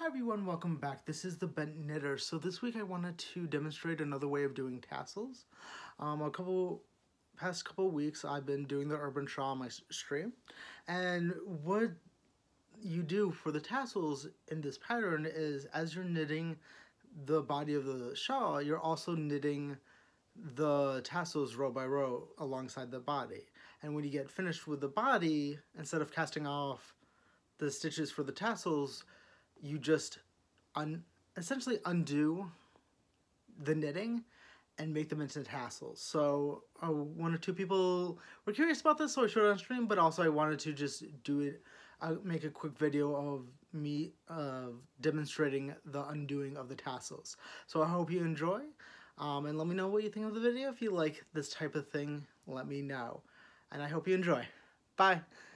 Hi everyone, welcome back. This is the Bent Knitter. So this week I wanted to demonstrate another way of doing tassels. Past couple weeks I've been doing the Urban Shawl on my stream, and what you do for the tassels in this pattern is as you're knitting the body of the shawl, you're also knitting the tassels row by row alongside the body. And when you get finished with the body, instead of casting off the stitches for the tassels, you just essentially undo the knitting and make them into tassels. So one or two people were curious about this, so I showed it on stream, but also I wanted to just do it, make a quick video of me demonstrating the undoing of the tassels. So I hope you enjoy, and let me know what you think of the video. If you like this type of thing, let me know. And I hope you enjoy. Bye!